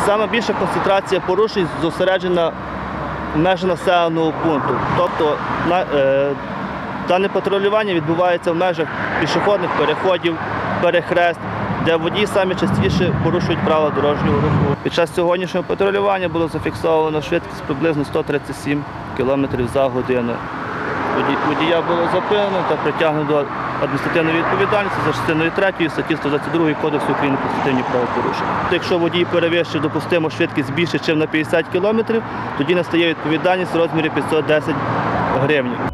Саме більша концентрація порушень зосереджена в межах населеного пункту. Тобто дане патрулювання відбувається в межах пішохідних переходів, перехрест, де водії самі частіше порушують правила дорожнього руху. Під час сьогоднішнього патрулювання було зафіксовано швидкість приблизно 137 км за годину. Водія було зупинено та притягнено до адміністративної відповідальності за частиною 3 статті 122 Кодексу України про адміністративні правопорушення. Якщо водій перевищив допустиму швидкість більше, ніж на 50 км, тоді настає відповідальність в розмірі 510 гривень.